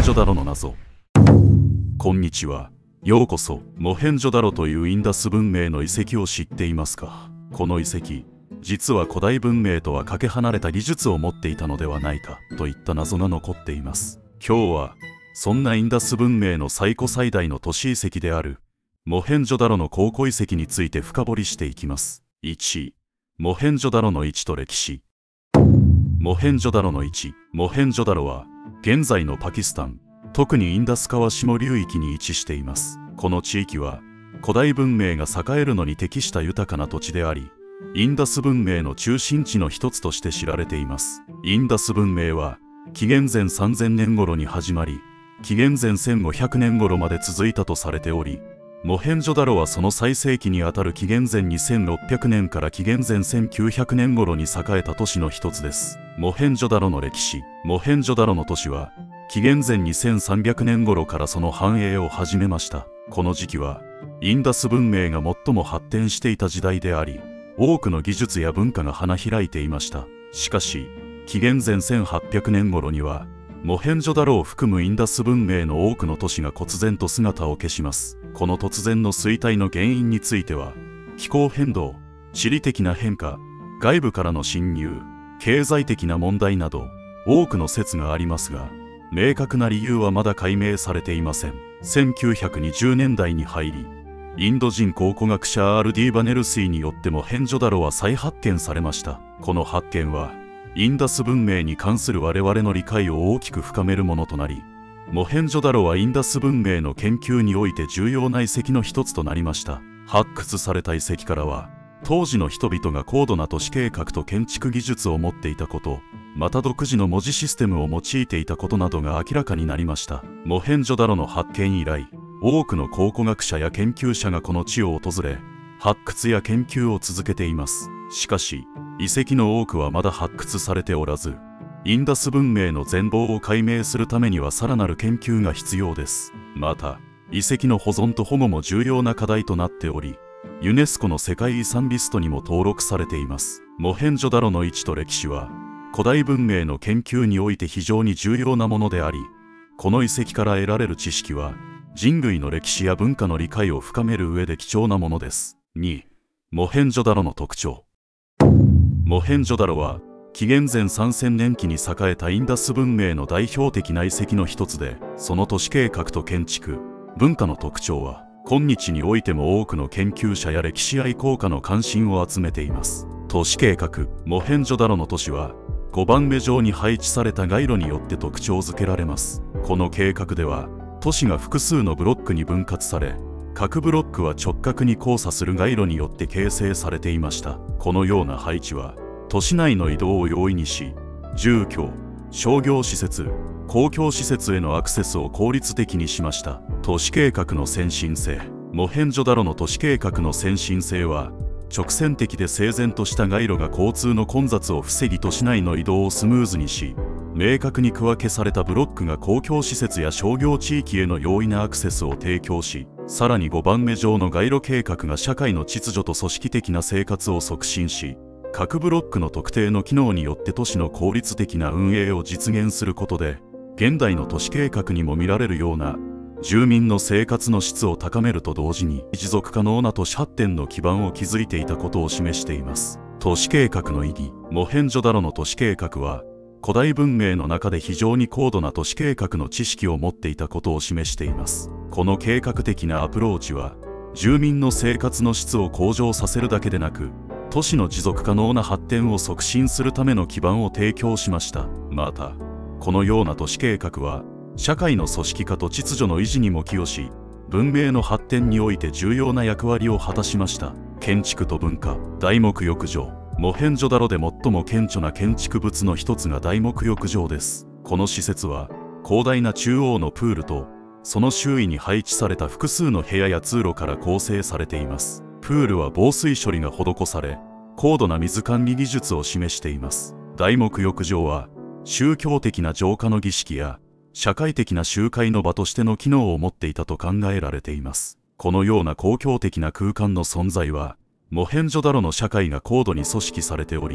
ジョダロの謎。こんにちは。ようこそ。モヘンジョダロというインダス文明の遺跡を知っていますか？この遺跡、実は古代文明とはかけ離れた技術を持っていたのではないかといった謎が残っています。今日はそんなインダス文明の最古最大の都市遺跡であるモヘンジョダロの考古遺跡について深掘りしていきます。1、モヘンジョダロの位置と歴史。モヘンジョダロの位置。モヘンジョダロは現在のパキスタン、特にインダス川下流域に位置しています。この地域は古代文明が栄えるのに適した豊かな土地であり、インダス文明の中心地の一つとして知られています。インダス文明は紀元前3000年頃に始まり、紀元前1500年頃まで続いたとされており、モヘンジョダロはその最盛期にあたる紀元前2600年から紀元前1900年頃に栄えた都市の一つです。モヘンジョダロの歴史。モヘンジョダロの都市は紀元前2300年頃からその繁栄を始めました。この時期はインダス文明が最も発展していた時代であり、多くの技術や文化が花開いていました。しかし紀元前1800年頃にはモヘンジョダロを含むインダス文明の多くの都市が忽然と姿を消します。この突然の衰退の原因については、気候変動、地理的な変化、外部からの侵入、経済的な問題など多くの説がありますが、明確な理由はまだ解明されていません。1920年代に入り、インド人考古学者R.D. バネルスイによってモヘンジョダロは再発見されました。この発見はインダス文明に関する我々の理解を大きく深めるものとなり、モヘンジョダロはインダス文明の研究において重要な遺跡の一つとなりました。発掘された遺跡からは、当時の人々が高度な都市計画と建築技術を持っていたこと、また独自の文字システムを用いていたことなどが明らかになりました。モヘンジョダロの発見以来、多くの考古学者や研究者がこの地を訪れ、発掘や研究を続けています。しかし、遺跡の多くはまだ発掘されておらず、インダス文明の全貌を解明するためにはさらなる研究が必要です。また、遺跡の保存と保護も重要な課題となっており、ユネスコの世界遺産リストにも登録されています。モヘンジョダロの位置と歴史は、古代文明の研究において非常に重要なものであり、この遺跡から得られる知識は、人類の歴史や文化の理解を深める上で貴重なものです。2、モヘンジョダロの特徴。モヘンジョダロは、紀元前3000年期に栄えたインダス文明の代表的な遺跡の一つで、その都市計画と建築、文化の特徴は、今日においても多くの研究者や歴史愛好家の関心を集めています。都市計画。モヘンジョダロの都市は、5番目上に配置された街路によって特徴づけられます。この計画では、都市が複数のブロックに分割され、各ブロックは直角に交差する街路によって形成されていました。このような配置は、都市内の移動を容易にし、住居、商業施設、公共施設へのアクセスを効率的にしました。都市計画の先進性。モヘンジョダロの都市計画の先進性は、直線的で整然とした街路が交通の混雑を防ぎ都市内の移動をスムーズにし、明確に区分けされたブロックが公共施設や商業地域への容易なアクセスを提供し、さらに5番目上の街路計画が社会の秩序と組織的な生活を促進し、各ブロックの特定の機能によって都市の効率的な運営を実現することで、現代の都市計画にも見られるような住民の生活の質を高めると同時に持続可能な都市発展の基盤を築いていたことを示しています。都市計画の意義。モヘンジョダロの都市計画は、古代文明の中で非常に高度な都市計画の知識を持っていたことを示しています。この計画的なアプローチは、住民の生活の質を向上させるだけでなく、都市の持続可能な発展を促進するための基盤を提供しました。また、このような都市計画は、社会の組織化と秩序の維持にも寄与し、文明の発展において重要な役割を果たしました。建築と文化。大木浴場。モヘンジョダロで最も顕著な建築物の一つが大木浴場です。この施設は、広大な中央のプールと、その周囲に配置された複数の部屋や通路から構成されています。プールは防水処理が施され、高度な水管理技術を示しています。大木浴場は、宗教的な浄化の儀式や、社会的な集会の場としての機能を持っていたと考えられています。このような公共的な空間の存在は、モヘンジョダロの社会が高度に組織されており、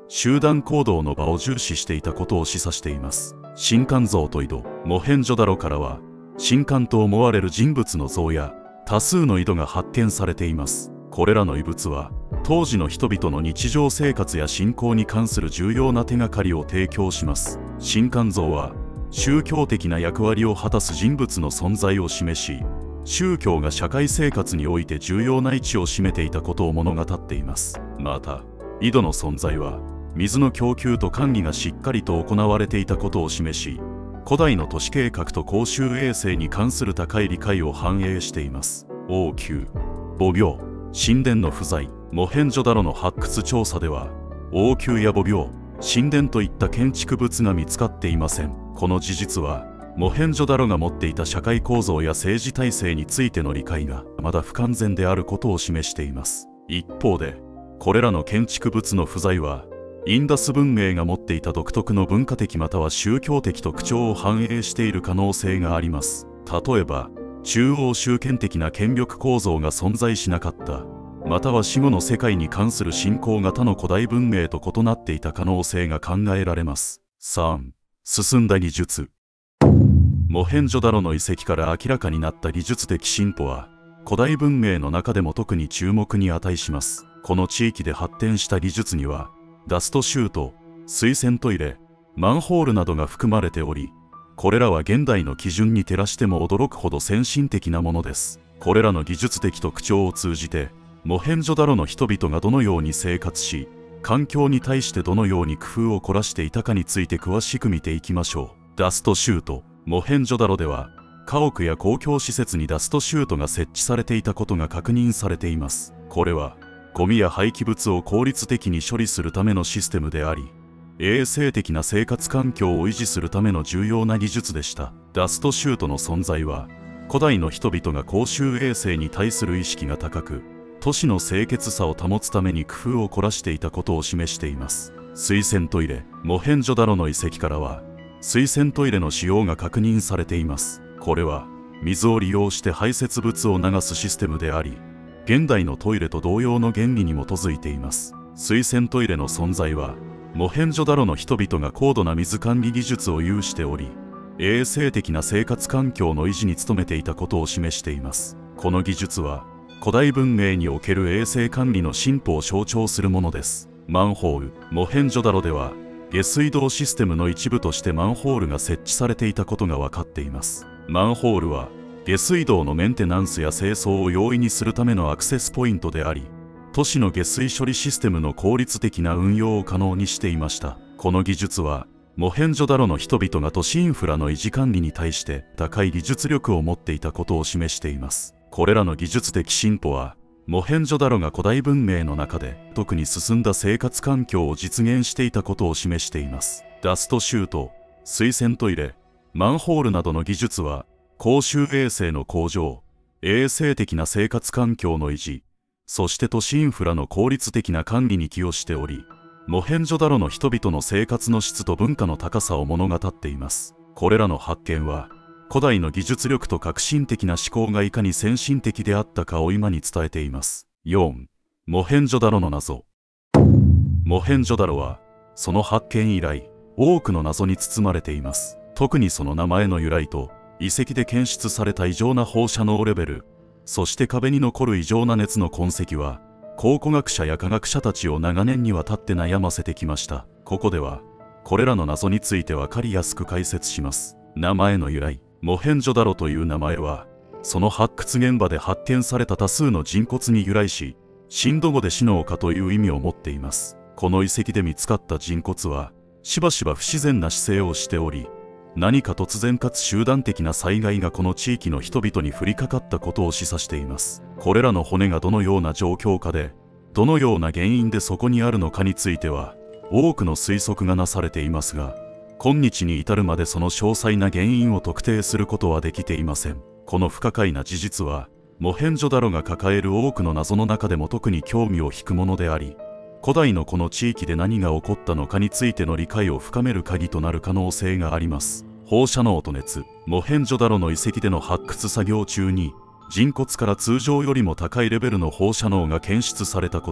集団行動の場を重視していたことを示唆しています。神官像と井戸、モヘンジョダロからは神官と思われる人物の像や多数の井戸が発見されています。これらの遺物は当時の人々の日常生活や信仰に関する重要な手がかりを提供します。神官像は宗教的な役割を果たす人物の存在を示し、宗教が社会生活において重要な位置を占めていたことを物語っています。また、井戸の存在は水の供給と管理がしっかりと行われていたことを示し、古代の都市計画と公衆衛生に関する高い理解を反映しています。王宮、墓廟、神殿の不在、モヘンジョダロの発掘調査では、王宮や墓廟、神殿といった建築物が見つかっていません。この事実は、モヘンジョダロが持っていた社会構造や政治体制についての理解がまだ不完全であることを示しています。一方で、これらの建築物の不在は、インダス文明が持っていた独特の文化的または宗教的特徴を反映している可能性があります。例えば、中央集権的な権力構造が存在しなかった、または死後の世界に関する信仰が他の古代文明と異なっていた可能性が考えられます。3. 進んだ技術。モヘンジョダロの遺跡から明らかになった技術的進歩は、古代文明の中でも特に注目に値します。この地域で発展した技術には、ダストシュート、水洗トイレ、マンホールなどが含まれており、これらは現代の基準に照らしても驚くほど先進的なものです。これらの技術的特徴を通じて、モヘンジョダロの人々がどのように生活し、環境に対してどのように工夫を凝らしていたかについて詳しく見ていきましょう。ダストシュート。モヘンジョダロでは、家屋や公共施設にダストシュートが設置されていたことが確認されています。これは、ゴミや廃棄物を効率的に処理するためのシステムであり、衛生的な生活環境を維持するための重要な技術でした。ダストシュートの存在は、古代の人々が公衆衛生に対する意識が高く、都市の清潔さを保つために工夫を凝らしていたことを示しています。水洗トイレ。モヘンジョダロの遺跡からは、水洗トイレの使用が確認されています。これは、水を利用して排泄物を流すシステムであり、現代のトイレと同様の原理に基づいています。水洗トイレの存在は、モヘンジョダロの人々が高度な水管理技術を有しており、衛生的な生活環境の維持に努めていたことを示しています。この技術は、古代文明における衛生管理の進歩を象徴するものです。マンホール。モヘンジョダロでは、下水道システムの一部としてマンホールが設置されていたことが分かっています。マンホールは、下水道のメンテナンスや清掃を容易にするためのアクセスポイントであり、都市の下水処理システムの効率的な運用を可能にしていました。この技術は、モヘンジョダロの人々が都市インフラの維持管理に対して高い技術力を持っていたことを示しています。これらの技術的進歩は、モヘンジョダロが古代文明の中で特に進んだ生活環境を実現していたことを示しています。ダストシュート、水洗トイレ、マンホールなどの技術は、公衆衛生の向上、衛生的な生活環境の維持、そして都市インフラの効率的な管理に寄与しており、モヘンジョダロの人々の生活の質と文化の高さを物語っています。これらの発見は、古代の技術力と革新的な思考がいかに先進的であったかを今に伝えています。4. モヘンジョダロの謎。モヘンジョダロは、その発見以来、多くの謎に包まれています。特にその名前の由来と、遺跡で検出された異常な放射能レベル、そして壁に残る異常な熱の痕跡は、考古学者や科学者たちを長年にわたって悩ませてきました。ここでは、これらの謎についてわかりやすく解説します。名前の由来。モヘンジョダロという名前は、その発掘現場で発見された多数の人骨に由来し、シンド語で死の丘という意味を持っています。この遺跡で見つかった人骨は、しばしば不自然な姿勢をしており、何か突然かつ集団的な災害がこの地域の人々に降りかかったことを示唆しています。これらの骨がどのような状況下で、どのような原因でそこにあるのかについては、多くの推測がなされていますが、今日に至るまでその詳細な原因を特定することはできていません。この不可解な事実は、モヘンジョダロが抱える多くの謎の中でも特に興味を引くものであり、古代のこの地域で何が起こったのかについての理解を深める鍵となる可能性があります。放射能と熱。モヘンジョダロの遺跡での発掘作業中に、人骨から通常よりも高いレベルの放射能が検出されたこと、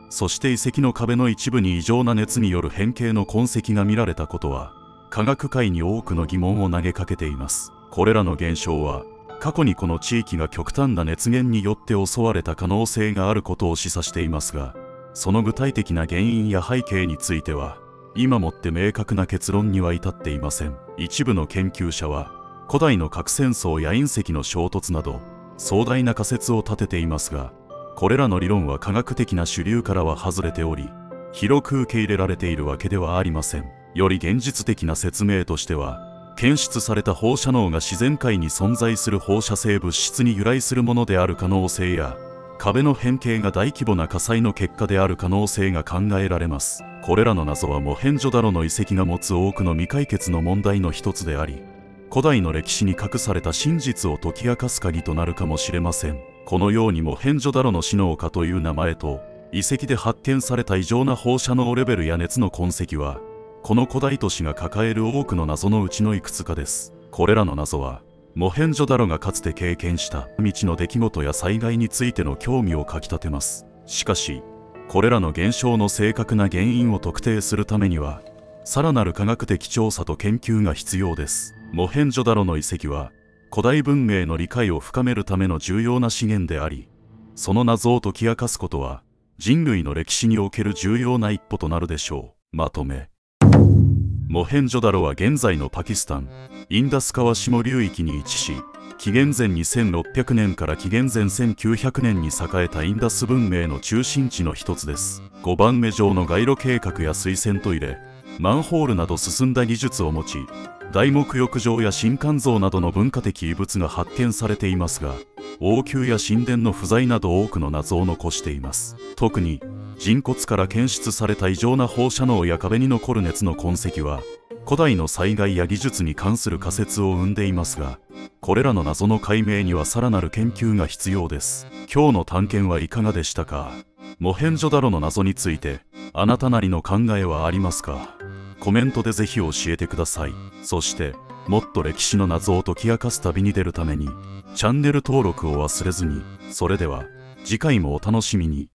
そして遺跡の壁の一部に異常な熱による変形の痕跡が見られたことは科学界に多くの疑問を投げかけています。これらの現象は過去にこの地域が極端な熱源によって襲われた可能性があることを示唆していますが、その具体的な原因や背景については今もって明確な結論には至っていません。一部の研究者は古代の核戦争や隕石の衝突など壮大な仮説を立てていますが、これらの理論は科学的な主流からは外れており、広く受け入れられているわけではありません。より現実的な説明としては、検出された放射能が自然界に存在する放射性物質に由来するものである可能性や、壁の変形が大規模な火災の結果である可能性が考えられます。これらの謎はモヘンジョダロの遺跡が持つ多くの未解決の問題の一つであり、古代の歴史に隠された真実を解き明かす鍵となるかもしれません。このようにモヘンジョダロのシノオカという名前と、遺跡で発見された異常な放射能レベルや熱の痕跡は、この古代都市が抱える多くの謎のうちのいくつかです。これらの謎は、モヘンジョダロがかつて経験した未知の出来事や災害についての興味をかきたてます。しかし、これらの現象の正確な原因を特定するためには、さらなる科学的調査と研究が必要です。モヘンジョダロの遺跡は、古代文明の理解を深めるための重要な資源であり、その謎を解き明かすことは、人類の歴史における重要な一歩となるでしょう。まとめ。モヘンジョダロは現在のパキスタン、インダス川下流域に位置し、紀元前2600年から紀元前1900年に栄えたインダス文明の中心地の一つです。5番目上の街路計画や水洗トイレ、マンホールなど進んだ技術を持ち、大木浴場や神官像などの文化的遺物が発見されていますが、王宮や神殿の不在など多くの謎を残しています。特に人骨から検出された異常な放射能や壁に残る熱の痕跡は、古代の災害や技術に関する仮説を生んでいますが、これらの謎の解明にはさらなる研究が必要です。今日の探検はいかがでしたか？モヘンジョダロの謎についてあなたなりの考えはありますか？コメントでぜひ教えてください。そしてもっと歴史の謎を解き明かす旅に出るためにチャンネル登録を忘れずに。それでは次回もお楽しみに。